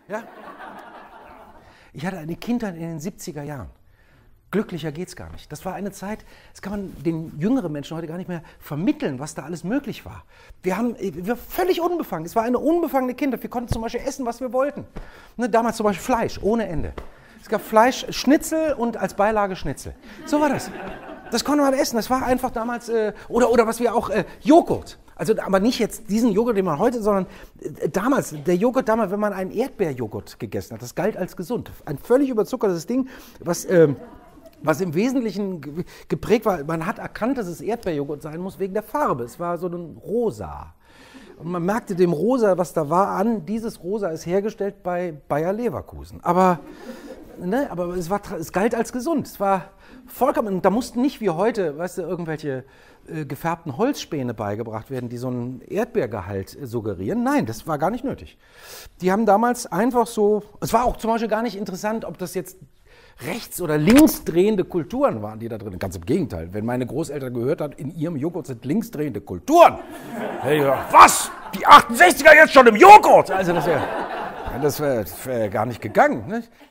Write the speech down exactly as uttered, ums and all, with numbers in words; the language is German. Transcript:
Ja? Ich hatte eine Kindheit in den siebziger Jahren. Glücklicher geht's gar nicht. Das war eine Zeit, das kann man den jüngeren Menschen heute gar nicht mehr vermitteln, was da alles möglich war. Wir haben, wir waren völlig unbefangen. Es war eine unbefangene Kindheit. Wir konnten zum Beispiel essen, was wir wollten. Ne, damals zum Beispiel Fleisch, ohne Ende. Es gab Fleisch, Schnitzel und als Beilage Schnitzel. So war das. Das konnte man essen. Das war einfach damals, äh, oder, oder was wir auch, äh, Joghurt. Also, aber nicht jetzt diesen Joghurt, den man heute, sondern äh, damals, der Joghurt damals, wenn man einen Erdbeerjoghurt gegessen hat, das galt als gesund. Ein völlig überzuckertes Ding, was... Ähm, Was im Wesentlichen geprägt war, man hat erkannt, dass es Erdbeerjoghurt sein muss wegen der Farbe. Es war so ein Rosa. Und man merkte dem Rosa, was da war, an, dieses Rosa ist hergestellt bei Bayer Leverkusen. Aber, ne, aber es, war, es galt als gesund. Es war vollkommen, und da mussten nicht wie heute, weißt du, irgendwelche äh, gefärbten Holzspäne beigebracht werden, die so einen Erdbeergehalt äh, suggerieren. Nein, das war gar nicht nötig. Die haben damals einfach so, es war auch zum Beispiel gar nicht interessant, ob das jetzt rechts- oder linksdrehende Kulturen waren, die da drin. Ganz im Gegenteil. Wenn meine Großeltern gehört haben, in ihrem Joghurt sind linksdrehende Kulturen. Hätte ich gesagt, was? Die achtundsechziger jetzt schon im Joghurt? Also das wäre das wär, das wär gar nicht gegangen. Nicht?